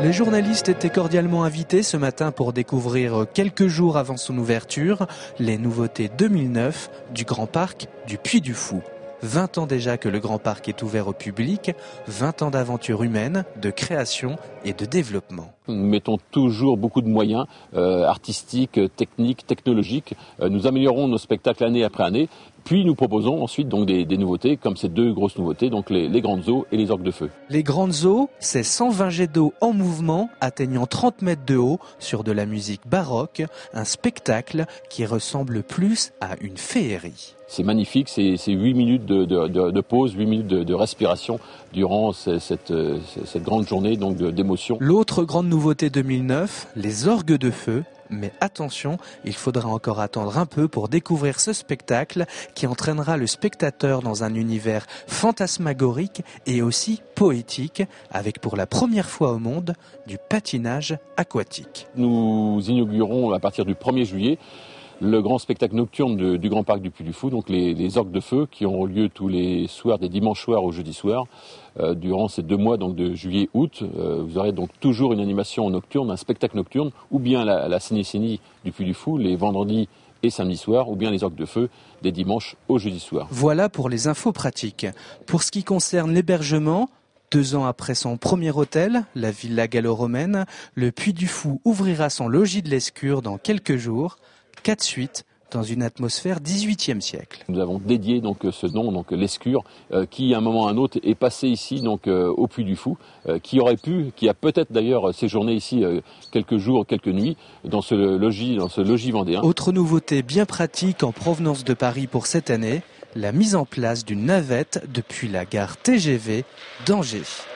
Les journalistes étaient cordialement invités ce matin pour découvrir quelques jours avant son ouverture les nouveautés 2009 du Grand Parc du Puy du Fou. 20 ans déjà que le Grand Parc est ouvert au public, 20 ans d'aventure humaine, de création et de développement. Nous mettons toujours beaucoup de moyens artistiques, techniques, technologiques. Nous améliorons nos spectacles année après année. Puis nous proposons ensuite donc des nouveautés, comme ces deux grosses nouveautés, donc les grandes eaux et les orgues de feu. Les grandes eaux, c'est 120 jets d'eau en mouvement, atteignant 30 mètres de haut, sur de la musique baroque, un spectacle qui ressemble plus à une féerie. C'est magnifique, c'est 8 minutes de pause, 8 minutes de respiration durant cette grande journée d'émotion. L'autre grande nouveauté 2009, les orgues de feu. Mais attention, il faudra encore attendre un peu pour découvrir ce spectacle qui entraînera le spectateur dans un univers fantasmagorique et aussi poétique, avec pour la première fois au monde du patinage aquatique. Nous inaugurons à partir du 1er juillet le grand spectacle nocturne du Grand Parc du Puy du Fou, donc les orgues de feu qui auront lieu tous les soirs, des dimanches soirs au jeudi soir, durant ces 2 mois donc de juillet-août. Vous aurez donc toujours une animation nocturne, un spectacle nocturne, ou bien la ciné-cénie du Puy du Fou les vendredis et samedis soirs, ou bien les orgues de feu des dimanches au jeudi soir. Voilà pour les infos pratiques. Pour ce qui concerne l'hébergement, 2 ans après son premier hôtel, la Villa gallo-romaine, le Puy du Fou ouvrira son logis de l'Escure dans quelques jours. 4 suites dans une atmosphère 18e siècle. Nous avons dédié donc ce nom, donc l'Escure, qui à un moment ou à un autre est passé ici donc au Puy du Fou, qui a peut-être d'ailleurs séjourné ici quelques jours, quelques nuits dans ce logis vendéen. Autre nouveauté bien pratique en provenance de Paris pour cette année, la mise en place d'une navette depuis la gare TGV d'Angers.